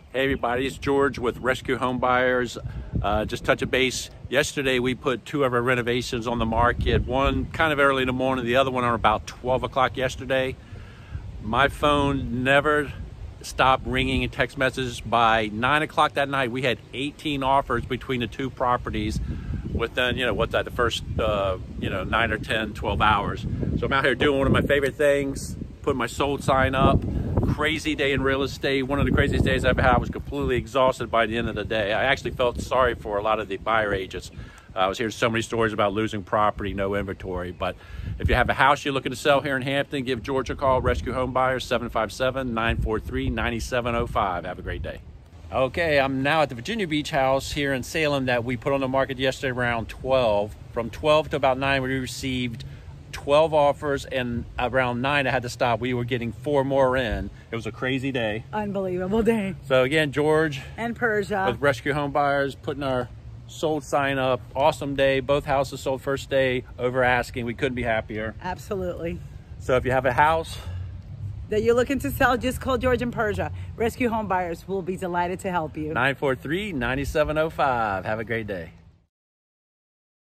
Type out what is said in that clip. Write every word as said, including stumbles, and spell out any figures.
Hey everybody, it's George with Rescue Home Buyers. Uh, just touch a base. Yesterday we put two of our renovations on the market, one kind of early in the morning, the other one on about twelve o'clock yesterday. My phone never stopped ringing and text messages. By nine o'clock that night, we had eighteen offers between the two properties within, you know, what's that, the first, uh, you know, nine or ten, twelve hours. So I'm out here doing one of my favorite things, putting my sold sign up. Crazy day in real estate. One of the craziest days I've had. I was completely exhausted by the end of the day. I actually felt sorry for a lot of the buyer agents. Uh, I was hearing so many stories about losing property, no inventory. But if you have a house you're looking to sell here in Hampton, give George a call, Rescue Home Buyers, seven five seven, nine four three, nine seven zero five. Have a great day. Okay, I'm now at the Virginia Beach house here in Salem that we put on the market yesterday around twelve. From twelve to about nine, we received twelve offers, and around nine I had to stop. We were getting four more in. It was a crazy day. Unbelievable day. So again, George and Persia with Rescue Home Buyers, putting our sold sign up. Awesome day. Both houses sold first day over asking. We couldn't be happier. Absolutely. So if you have a house that you're looking to sell, just call George and Persia. Rescue Home Buyers will be delighted to help you. nine four three, nine seven zero five. Have a great day.